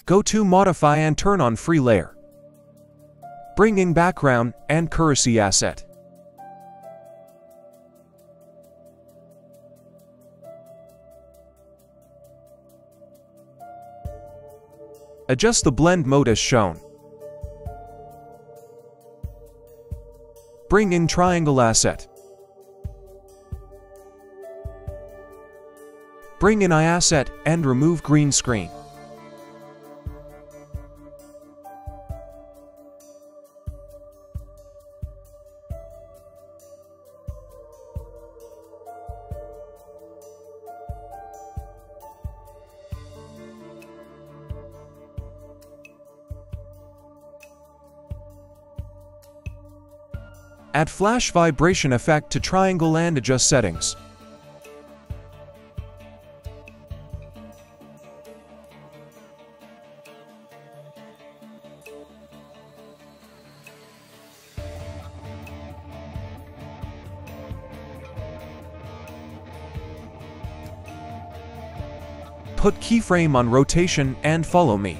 Go to Modify and turn on Free Layer. Bring in Background and Accuracy Asset. Adjust the blend mode as shown. Bring in Triangle Asset. Bring in Eye Asset and remove Green Screen. Add Flash Vibration Effect to Triangle and adjust settings. Put keyframe on rotation and follow me.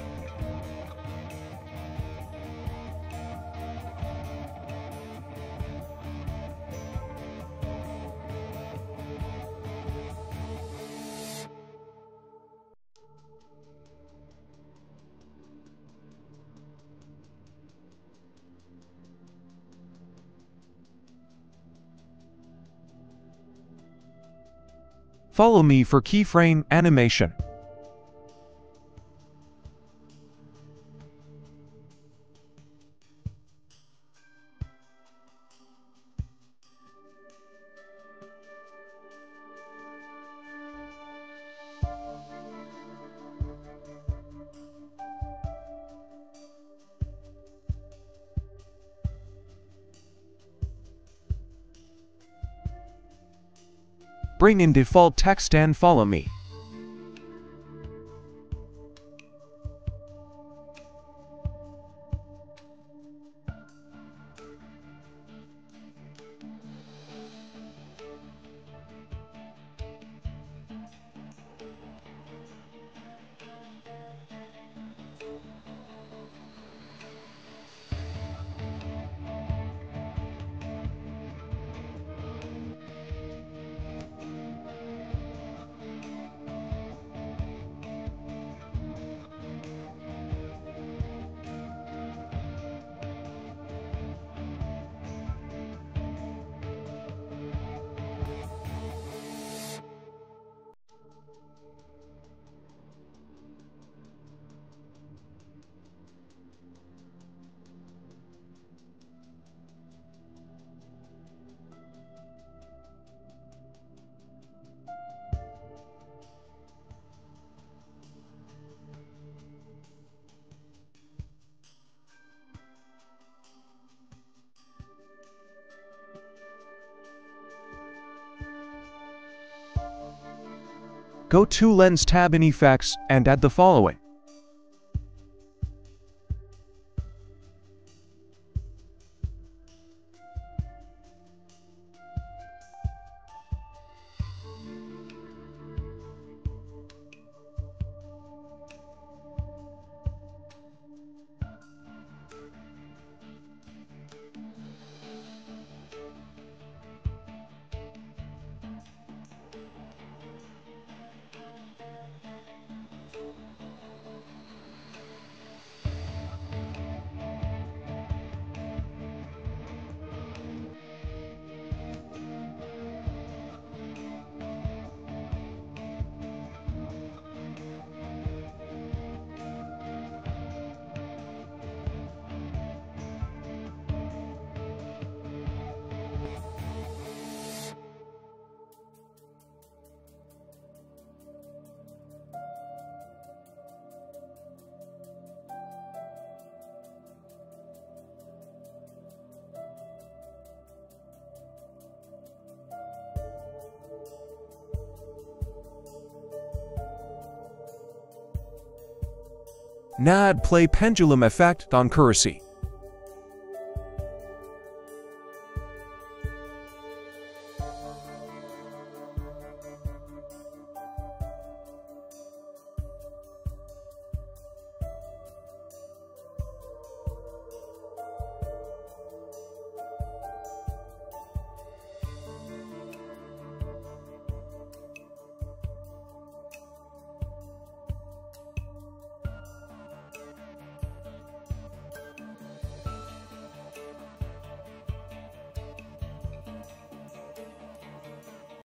Follow me for keyframe animation. Bring in default text and follow me. Go to Lens tab in Effects and add the following. Now add Play Pendulum Effect on Accuracy.